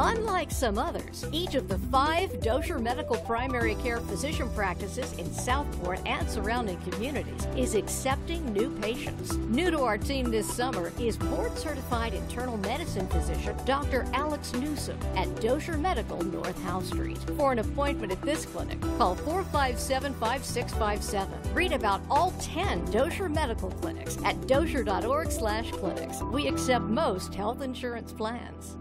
Unlike some others, each of the 5 DOSHER medical primary care physician practices in Southport and surrounding communities is accepting new patients. New to our team this summer is board-certified internal medicine physician Dr. Alex Newsom at DOSHER Medical North Howe Street. For an appointment at this clinic, call 457-5657. Read about all 10 DOSHER medical clinics at dosher.org/clinics. We accept most health insurance plans.